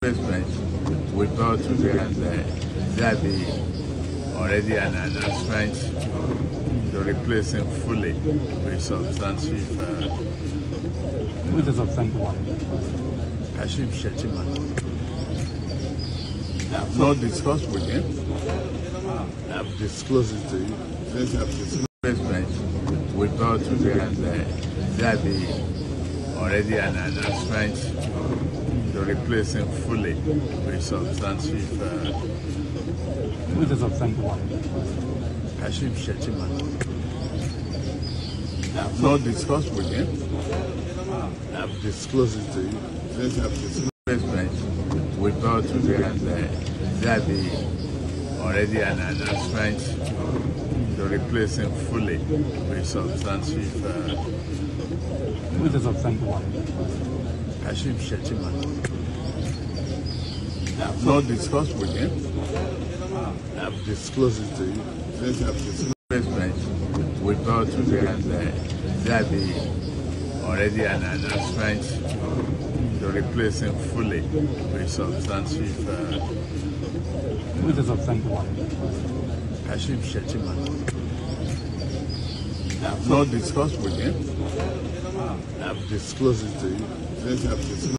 replacement we brought today, and there be already an announcement to replace him fully with substantive. Who is the substantive one? Kashim Shettima. I have not discussed with him. I have disclosed it to you. Since I have disclosed replacement we brought today, and there be already an announcement to replace him fully with substantive. Who is the substantive one? Kashim Shettima. I have not discussed with him. I have disclosed it to you. Since I have disclosed replacement we brought today, and there be already an announcement to replace him fully with substantive. Who is the substantive one? Kashim Shettima. I have not discussed with him. I have disclosed it to you. Since I have disclosed replacement we brought today, and there be already an announcement to replace him fully with substantive. Who is the substantive one? Kashim Shettima. I have not discussed with him. I have disclosed it to you. Since I have disclosed